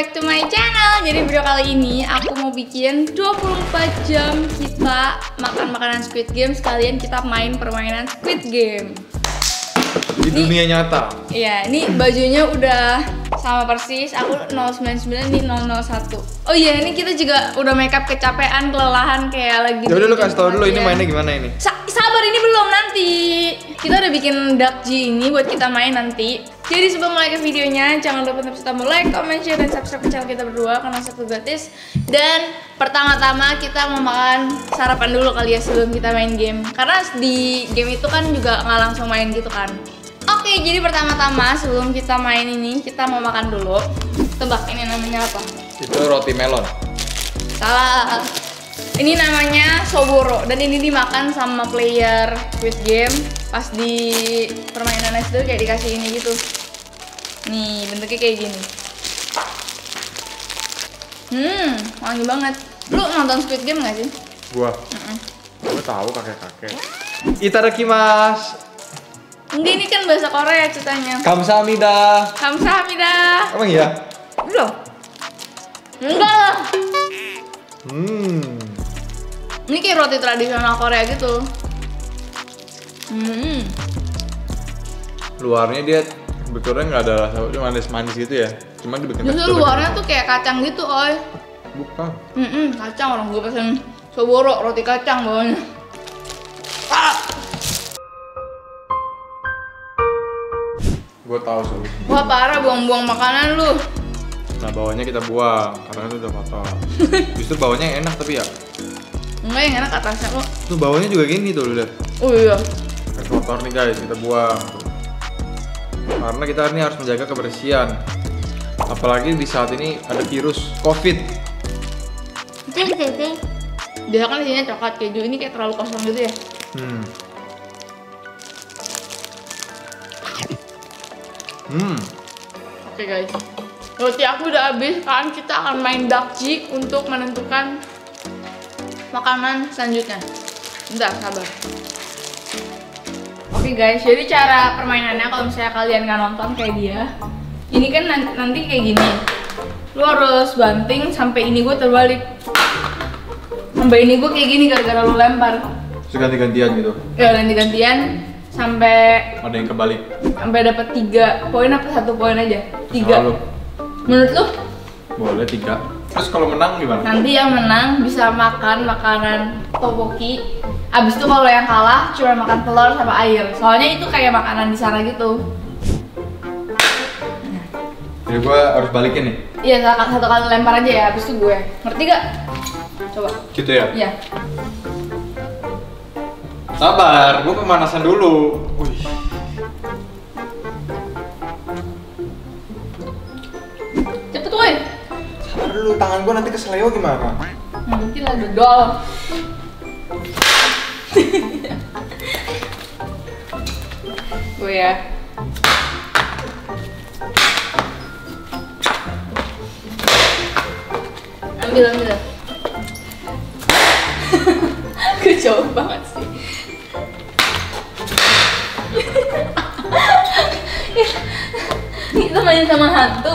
back to my channel. Jadi video kali ini aku mau bikin 24 jam kita makan makanan Squid Game, sekalian kita main permainan Squid Game di dunia nyata. Iya, ini bajunya udah sama persis. Aku 099, ini 001. Oh iya, ini kita juga udah makeup kecapean, kelelahan kayak lagi. Ya udah lu kasih tau dulu ini mainnya gimana ini. Sabar, ini belum, nanti. Kita udah bikin Duck G ini buat kita main nanti. Jadi sebelum mulai ke videonya, jangan lupa untuk tetap like, comment, share, dan subscribe ke channel kita berdua karena satu gratis. Dan pertama-tama kita mau makan sarapan dulu kali ya sebelum kita main game. Karena di game itu kan juga nggak langsung main gitu kan. Oke, jadi pertama-tama sebelum kita main ini, kita mau makan dulu. Tebak ini namanya apa? Itu roti melon. Salah. Ini namanya Soboro dan ini dimakan sama player Squid Game. Pas di permainan itu kayak dikasih ini gitu. Nih, bentuknya kayak gini. Wangi banget. Lu nonton Squid Game gak sih? Gua tahu kakek-kakek. Itadakimasu. Enggak, ini kan bahasa Korea ceritanya. Kamsahamnida. Kamsahamnida. Emang iya? Belum. Enggak lah. Ini kayak roti tradisional Korea gitu. Luarnya dia sebetulnya nggak ada rasa, cuma manis-manis gitu ya. Cuma dibikin justru luarnya tuh kayak kacang gitu, oi. Bukan. Kacang, orang gue pesen Soboro, roti kacang bawahnya. Gue tahu solusi. Wah parah, buang-buang makanan lu. Nah bawahnya kita buang karena itu udah kotor. Justru bawahnya enak tapi ya. Enggak, yang enak atasnya kok. Tuh bawahnya juga gini tuh lihat. Oh iya. Kayak kotor nih guys, kita buang. Karena kita ini harus menjaga kebersihan. Apalagi di saat ini ada virus COVID. Dia kan isinya coklat keju, ini kayak terlalu kosong gitu ya. Oke guys, roti aku udah habis. Sekarang kita akan main Duck G untuk menentukan makanan selanjutnya. Bentar, sabar. Oke guys, jadi cara permainannya kalau misalnya kalian nggak nonton kayak dia, ini kan nanti kayak gini. Lu harus banting sampai ini gue terbalik. Sampai ini gue kayak gini gara-gara lu lempar. Terus ganti-gantian gitu. Ya, ganti-gantian sampai ada yang kebalik. Sampai dapat 3 poin apa 1 poin aja? 3. Lalu. Menurut lu? Boleh 3. Terus kalau menang gimana? Nanti yang menang bisa makan makanan tteokbokki. Abis itu kalau yang kalah cuma makan telur sama air. Soalnya itu kayak makanan di sana gitu. Jadi gue harus balikin nih? Iya, satu kali lempar aja ya, abis itu gue. Ngerti gak? Coba. Gitu ya? Iya. Sabar, gue pemanasan dulu. Wih. Cepet woi. Sabar dulu, tangan gue nanti keseleo gimana? Nanti lah dodol. Gue ya. Ambil. Gue jauh banget sih. Kita main sama hantu.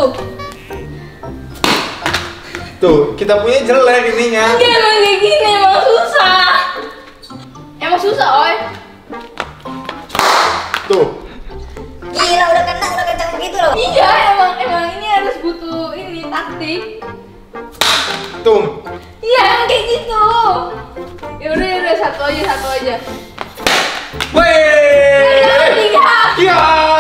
Tuh, kita punya jelek ininya. Enggak, emang kayak gini, emang susah. Emang susah, oi. Tuh. Gila, udah kencang begitu loh. Iya, emang ini harus butuh ini taktik. Tuh. Iya, emang kayak gitu. Ya udah, satu aja. Weh. 3. Iya.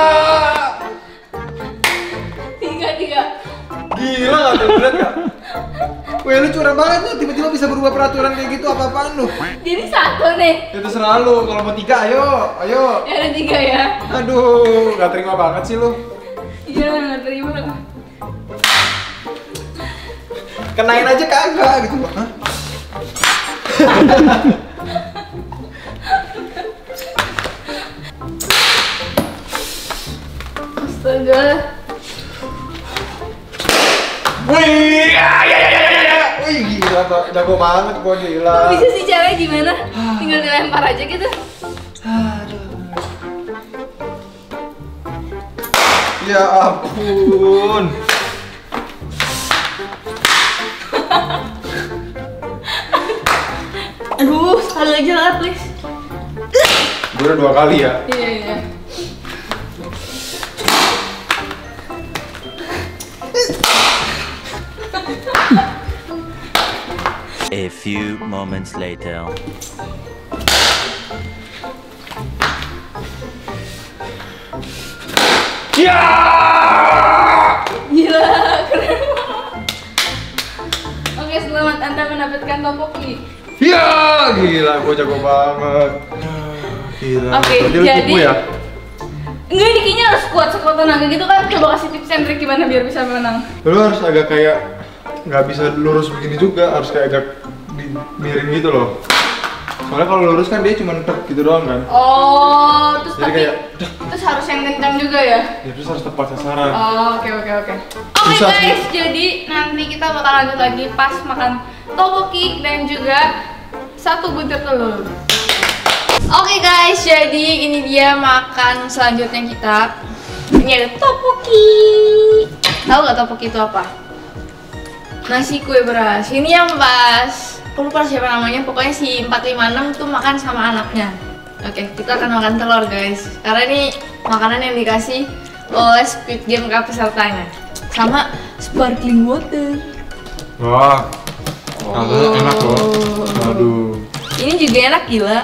3. Gila gak tuh, lihat gak? Weh, lu curang banget tuh, tiba-tiba bisa berubah peraturan kayak gitu, apa-apaan lu? Jadi 1 nih. Ya terserah lu, kalau mau 3 ayo. Ya ada 3 ya. Aduh, gak terima banget sih lu. Iya, nggak terima. Kenain aja kagak gitu. Hah? Astaga. Wih, ya. Wih, gila, jago banget gua, gila. Kok bisa sih caranya gimana? Tinggal dilempar aja gitu. Ya ampun. Aduh, sekali aja lah please. Gue udah 2 kali ya. Iya. A few moments later. Ya! Gila, keren banget. Oke, selamat Anda mendapatkan topoki. Ya, gila, gue jago banget. Gila. Oke, Berarti lu jadi tipu ya? enggak, ini kayaknya harus sekuat tenaga gitu kan. Coba kasih tips and trick gimana biar bisa menang. Lu harus agak kayak nggak bisa lurus begini juga, harus kayak agak miring gitu loh. Soalnya kalau lurus kan dia cuma tek gitu doang kan. Oh, terus Jadi tapi kayak terus harus yang kencang juga ya? ya terus harus tepat sasaran. Oh, oke. Oke Susah sih. guys, jadi nanti kita bakal lanjut lagi pas makan topoki dan juga 1 butir telur. Oke guys, jadi ini dia makan selanjutnya kita. Ini ada topoki. Tahu nggak topoki itu apa? Nasi kue beras. Ini yang pas. Aku lupa siapa namanya. Pokoknya si 456 tuh makan sama anaknya. Oke, kita akan makan telur guys. Karena ini makanan yang dikasih oleh Squid Game ke pesertanya. Sama sparkling water. Wah, rasanya enak loh. Aduh. Ini juga enak gila.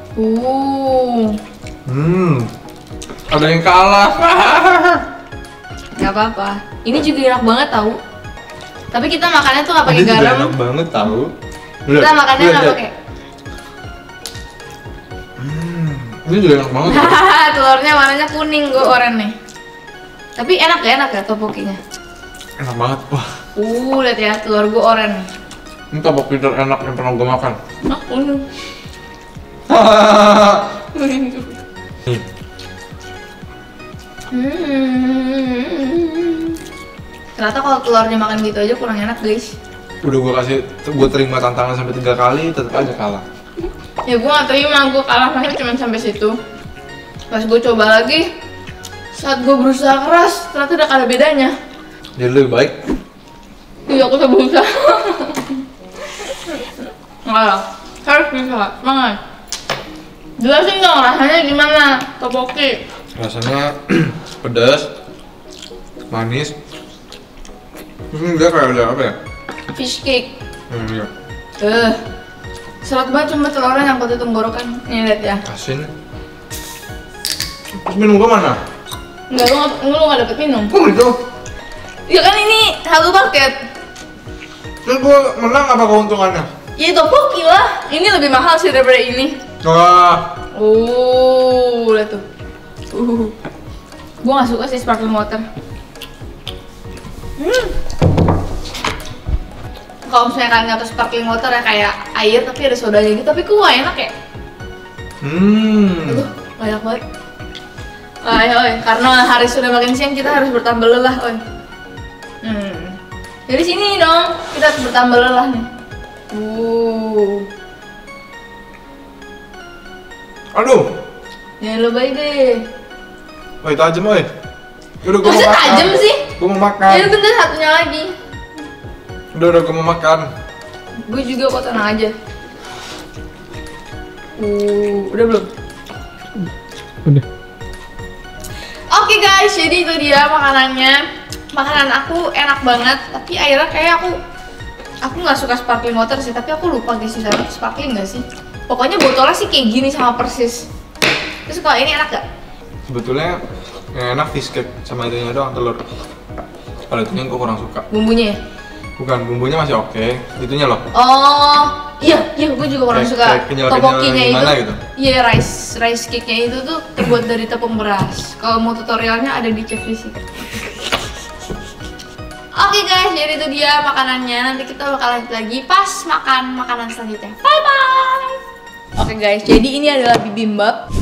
Ada yang kalah. Gak apa-apa. Ini juga enak banget tahu. Tapi kita makannya tuh nggak pakai Ini juga garam. enak banget tahu. Kita makannya nggak pakai. Ini juga enak banget. Telurnya warnanya kuning, gue oranye nih. Tapi enak ya topokinya. Enak banget. Wah, Lihat ya, telur gue oranye nih. ini topoki terenak yang pernah gue makan. Kuning. Nih, Ternyata kalau telurnya makan gitu aja kurang enak guys. udah gue terima tantangan sampai 3 kali, tetap aja kalah. Ya gue gak terima, gue kalah makanya cuma sampai situ. Pas gue coba lagi, saat gue berusaha keras, ternyata udah ada bedanya. Jadi lebih baik. Iya, aku udah berusaha. Nggak, harus bisa, semangat. Jelasin dong rasanya gimana, topoki. Rasanya pedas, manis. Ini dia kayak ada apa ya? Fish cake. Iya. Seret banget cuma telurnya nyangkut di tenggorokan. Nih lihat ya. Asin. Terus minum gue mana? Enggak, lu nggak dapet minum. Kok gitu? Ya kan ini 1 paket. Terus gue menang apa keuntungannya? Ya topoki lah. Ini lebih mahal sih daripada ini. Wah, Lihat tuh. Gua nggak suka sih sparkling water. Kalau misalnya kalian nggak tahu sparkling water ya kayak air tapi ada sodanya gitu, tapi kok nggak enak ya? Aduh, nggak enak banget. Oi, karena hari sudah makin siang kita harus bertambah lelah, oi. Dari sini dong, kita harus bertambah lelah nih. Aduh, Jangan lebay deh. woi tajam woi. Udah gue mau Maksudnya makan. tajam sih? Gue mau makan. Ya bentar, satunya lagi. Udah gue mau makan. Gue juga kok, tenang aja. Udah belum? Udah. Oke guys, jadi itu dia makanannya. Makanan aku enak banget, tapi akhirnya kayak aku nggak suka sparkling water sih, tapi aku lupa guys sih sama sparkling nggak sih. Pokoknya botolnya sih kayak gini sama persis. Terus kalau ini enak gak? Sebetulnya yang enak fish cake sama itunya doang, telur. Kalau itunya gue kurang suka. Bumbunya ya? Bukan, bumbunya masih oke. Itunya loh. Oh, iya, gue juga kurang Kayak- suka kayak kenyal-kenyal topokinya itu. gimana gitu? Iya, rice cake-nya itu tuh terbuat dari tepung beras. Kalau mau tutorialnya ada di chef Lisi. Oke guys, jadi itu dia makanannya. Nanti kita bakal lanjut lagi pas makan makanan selanjutnya. Bye bye. Oke guys, jadi ini adalah bibimbap.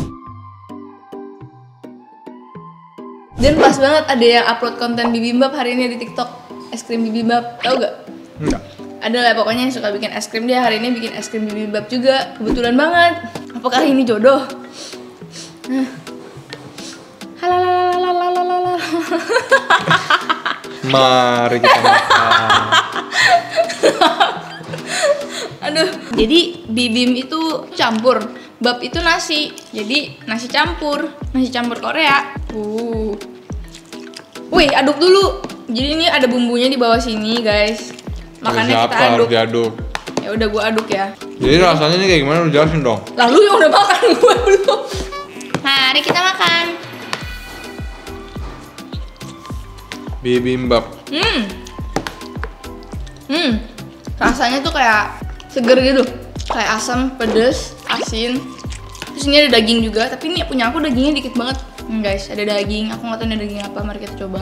Dan pas banget ada yang upload konten bibimbap hari ini di TikTok. Es krim bibimbap, tau gak? Enggak. Ada lah pokoknya yang suka bikin es krim, dia hari ini bikin es krim bibimbap juga. Kebetulan banget. Apakah ini jodoh? Halalalalalalala. Mari kita makan. Aduh. Jadi bibim itu campur, bab itu nasi. Jadi nasi campur Korea. Wih, aduk dulu. Jadi ini ada bumbunya di bawah sini, guys. Makanya kita aduk. Harus diaduk. Ya udah gua aduk ya. Jadi rasanya ini kayak gimana, lu jelasin dong. Lalu yang udah makan gue belum. Mari kita makan. Bibimbap. Rasanya tuh kayak seger gitu. Kayak asam, pedes, asin. Terus ini ada daging juga, tapi ini punya aku dagingnya dikit banget. Guys, ada daging. Aku nggak tahu ini daging apa. Mari kita coba.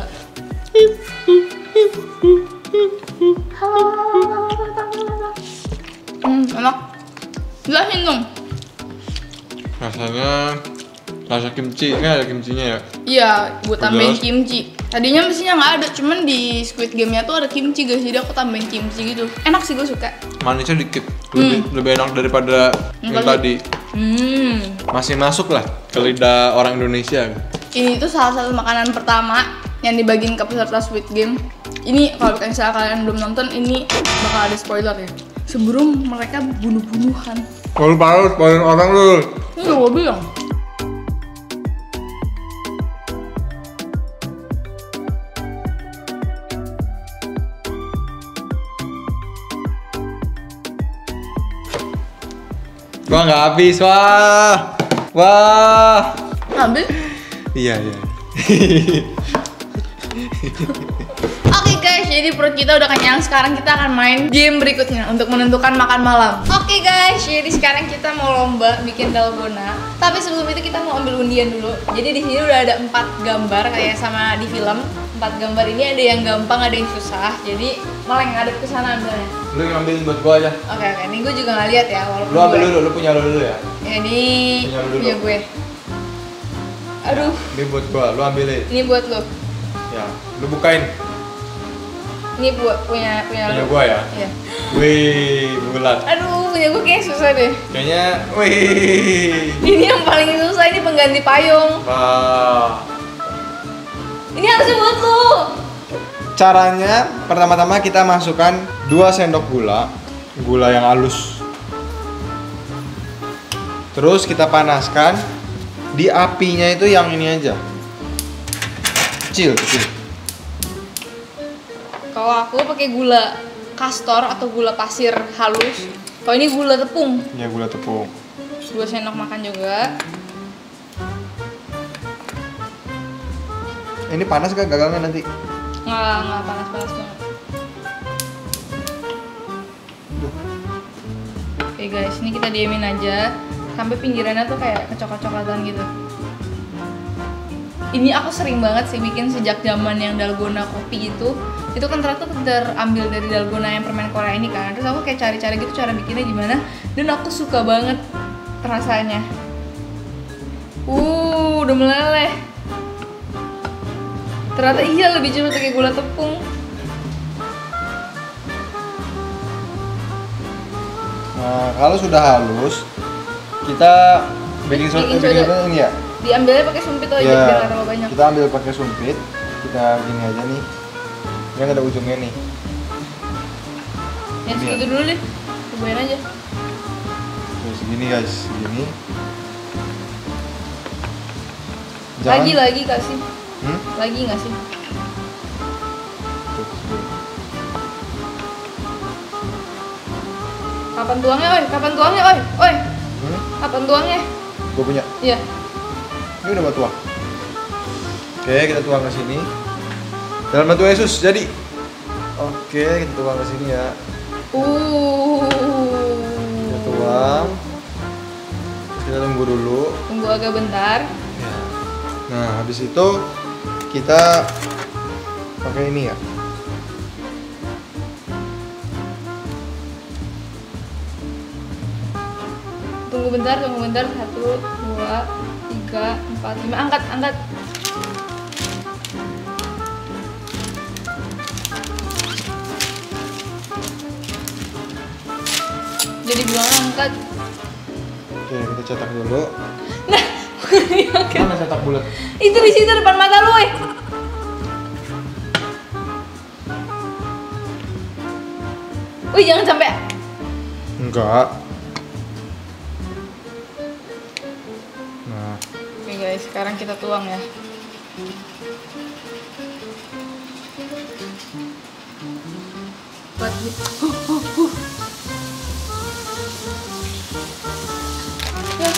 Enak. Jelasin dong. Rasanya rasa kimchi, ini ada kimchinya ya? Iya, gue tambahin Pedas. kimchi. Tadinya mestinya nggak ada, cuman di Squid Game-nya tuh ada kimchi guys, jadi aku tambahin kimchi gitu. Enak sih, gue suka. Manisnya dikit, lebih enak daripada yang tadi. Masih masuk lah ke lidah orang Indonesia. Ini tuh salah satu makanan pertama yang dibagiin ke peserta Squid Game. Ini kalau misalnya kalian belum nonton, ini bakal ada spoiler ya. Sebelum mereka bunuh-bunuhan. Kalau parah spoiler orang lu. Ini gue bilang. Gua nggak habis, wah. Habis? Iya. Oke guys, jadi perut kita udah kenyang. Sekarang kita akan main game berikutnya untuk menentukan makan malam. Oke guys, jadi sekarang kita mau lomba bikin dalgona. Tapi sebelum itu kita mau ambil undian dulu. Jadi di sini udah ada 4 gambar kayak sama di film. 4 gambar ini ada yang gampang, ada yang susah. Jadi malah ngadep ke sana ambilnya. Lu ngambilin buat gua aja. Oke, ini gue juga nggak lihat ya, walaupun Lu ambil dulu, lu punya lu dulu ya. Ini Punya lu dulu. punya gue. Aduh, Ini buat gua, lu ambilin. ini buat lo. Ya, lu bukain. Ini buat punya Punya lo. gua ya. Iya. Wih, bulat. Aduh, punya gue kayak susah deh. Kayaknya, wih. Ini yang paling susah, ini pengganti payung. Wah. Ini harusnya buat lo. Caranya, pertama-tama kita masukkan 2 sendok gula yang halus. Terus kita panaskan di apinya itu yang ini aja. Kecil. Kalau aku pakai gula kastor atau gula pasir halus. Kalau ini gula tepung. Ya, gula tepung. 2 sendok makan juga. Ini panas gak gagalnya nanti? Nggak panas-panas banget. Oke guys, ini kita diemin aja sampai pinggirannya tuh kayak kecoklat-coklatan gitu. Ini aku sering banget sih bikin sejak zaman yang dalgona kopi itu kan ternyata terambil dari dalgona yang permen Korea ini kan. Terus aku kayak cari-cari gitu cara bikinnya gimana, dan aku suka banget rasanya. Udah meleleh. Ternyata iya lebih cepat pakai gula tepung. Nah, kalau sudah halus, kita baking soda ini ya. Diambilnya pakai sumpit aja biar nggak terlalu banyak. Kita ambil pakai sumpit. Kita gini aja nih. Yang ada ujungnya nih. Ya segitu dulu deh. Cobain aja. Terus segini guys, segini. Lagi kasih. Lagi nggak sih? Kapan tuangnya, oi? Kapan tuangnya? Gue punya. Iya. Ini udah batu. Oke, kita tuang ke sini. Dalam batu Yesus jadi. Oke, kita tuang ke sini ya. Kita tuang. Terus kita tunggu dulu. Tunggu agak bentar. Ya. Nah, habis itu kita pakai ini ya. Tunggu bentar. 1, 2, 3, 4, 5. Angkat. Jadi bilang angkat. Oke, kita cetak dulu. Nah, Mana cetak bulat? itu di situ depan mata lu, eh. Wih, jangan sampai. Enggak. Nah, Oke guys, sekarang kita tuang ya. Buat gitu. Ya.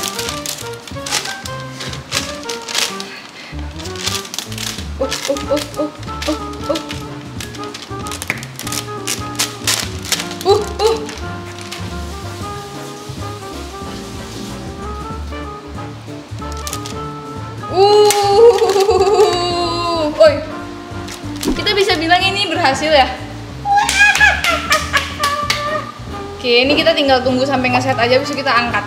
Oi. Kita bisa bilang ini berhasil ya? Oke, ini kita tinggal tunggu sampai ngeset aja, bisa kita angkat.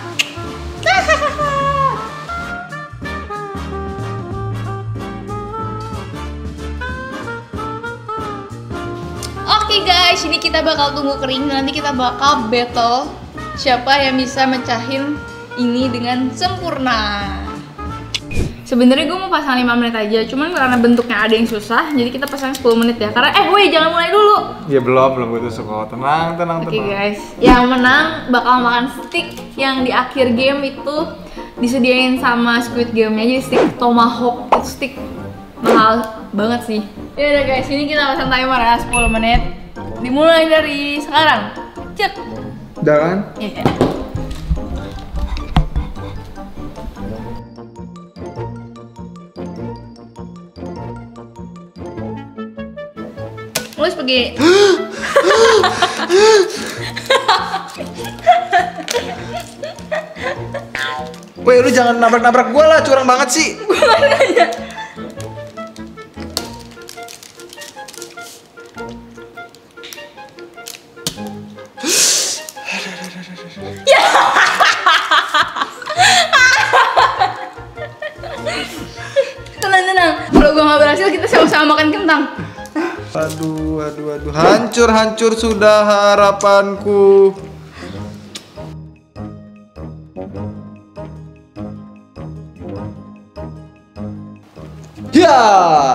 Oke guys, ini kita bakal tunggu kering. Nanti kita bakal battle siapa yang bisa mecahin ini dengan sempurna. Sebenarnya gue mau pasang 5 menit aja, cuman karena bentuknya ada yang susah, jadi kita pasang 10 menit ya. Karena woi, jangan mulai dulu. ya belum gue tusuk kok. Tenang. Oke guys, yang menang bakal makan stick yang di akhir game itu disediain sama Squid Game-nya. Jadi stick tomahawk, itu stick mahal banget sih. Ya udah guys, ini kita pasang timer ya 10 menit. Dimulai dari sekarang. Cek. Udah kan? Iya. Lu pergi. Woi, lu jangan nabrak-nabrak gua lah, curang banget sih. Tenang. Kalau gua nggak berhasil, kita sama-sama makan kentang. Aduh. Hancur sudah harapanku. Ya.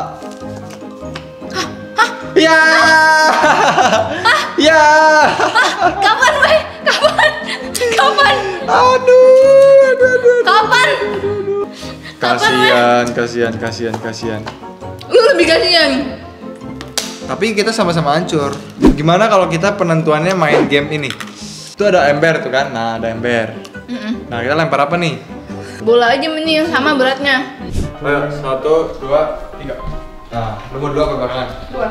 Ya. Ya. Kapan, Weh? Kapan? Aduh. Kapan? Kasihan. Lu lebih kasihan. Tapi kita sama-sama hancur. Gimana kalau kita penentuannya main game ini? Itu ada ember tuh kan? Nah, ada ember. Nah, kita lempar apa nih? Bola aja ini yang sama beratnya. Ayo, 1, 2, 3. Nah, lu mau dua apa belakangan? Gua.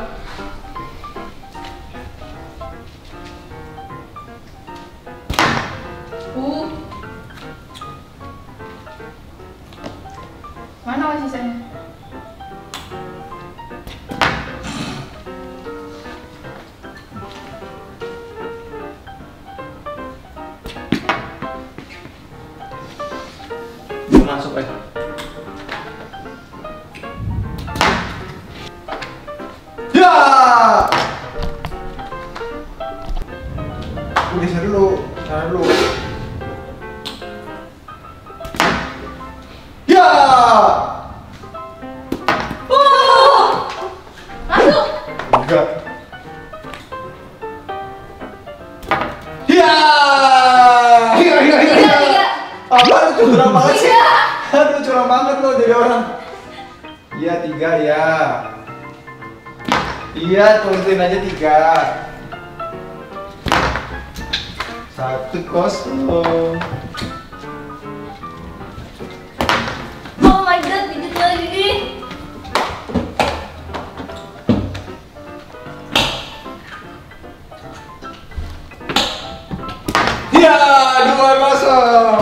Mana sisanya? Masuk aja. Ya. Geser dulu. Ya. Masuk. Enggak. Ya. Tiga. Apa lu curang banget sih? Aduh, curang banget lo jadi orang. Iya, 3 ya. Iya, turutin aja 3. 1-0. Oh my god, dikit lagi. Ya, 2 masuk.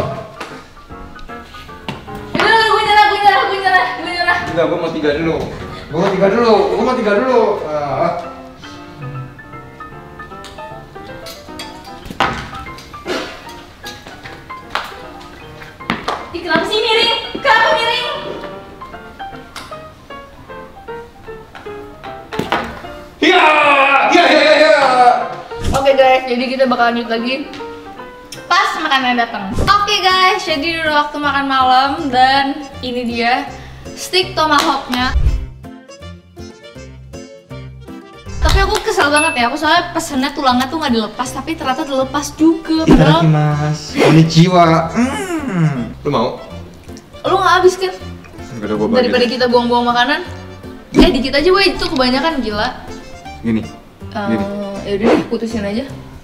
Gue nyerah. Enggak, gua mau 3 dulu. Ah. Kenapa sih miring? Kenapa miring? Ya. Oke guys, jadi kita bakal lanjut lagi pas makanan datang. Oke guys, jadi udah waktu makan malam dan ini dia stick tomahawknya. Tapi aku kesel banget ya, aku soalnya pesennya tulangnya tuh nggak dilepas, tapi ternyata dilepas juga. Padahal Itadakimasu. Konnichiwa. Lu mau? lu nggak habis kan? Enggak ada gua bagi. Daripada kita buang-buang makanan. Dikit aja weh, itu kebanyakan gila. Gini. Gini. Ya udah deh, putusin aja.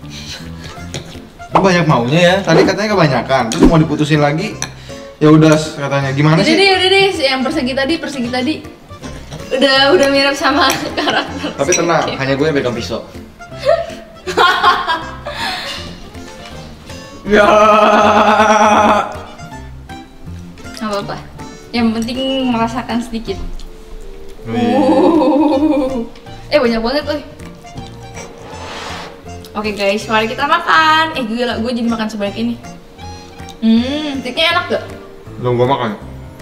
Lu banyak maunya ya. Tadi katanya kebanyakan. Terus mau diputusin lagi. Ya udah katanya gimana sih? Udah deh, yang persegi tadi. Udah mirip sama karakter. Tapi tenang, hanya gue yang pegang pisau. Ya. Gak apa-apa. Yang penting merasakan sedikit. Banyak banget tuh. Oke guys, mari kita makan. Gila, gue jadi makan sebanyak ini. Steaknya enak gak? Belum gue makan.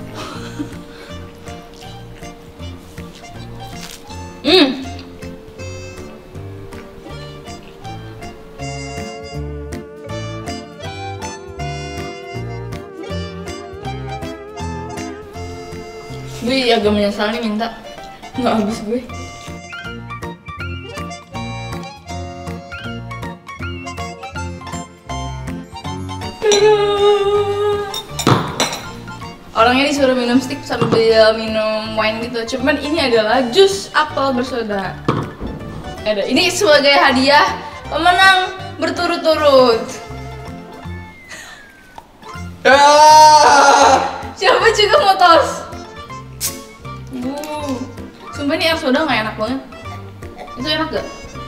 Gue agak menyesal nih minta. Nggak habis gue. Orangnya disuruh minum stick sambil minum wine gitu. Cuman ini adalah jus apel bersoda. Ini sebagai hadiah pemenang berturut-turut. Siapa juga mau tos? Sumpah ini air soda nggak enak banget. Itu enak gak?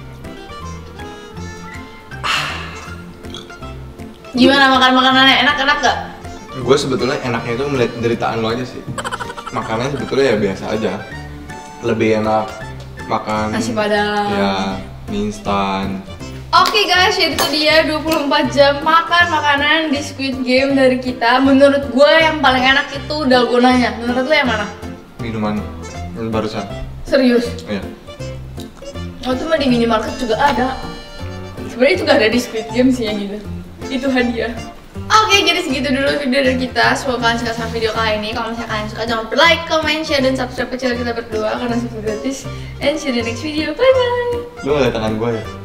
Gimana makan makanannya, enak gak? Gue sebetulnya enaknya itu melihat penderitaan lo aja sih. Makanannya sebetulnya ya biasa aja. Lebih enak makan Nasi padang. ya, mie instan. Oke guys, jadi itu dia 24 jam makan makanan di Squid Game dari kita. Menurut gue yang paling enak itu dalgonanya. Menurut lo yang mana? Minuman barusan. Serius? Iya. Oh itu mah di minimarket juga ada. Sebenarnya itu gak ada di Squid Game sih yang gitu. Itu hadiah. Oke, jadi segitu dulu video dari kita. Semoga kalian suka sama video kali ini. Kalau misalnya kalian suka, jangan lupa like, comment, share, dan subscribe ke channel kita berdua karena super gratis. And see you in the next video. Bye bye. Lu ngeliat tangan gue ya?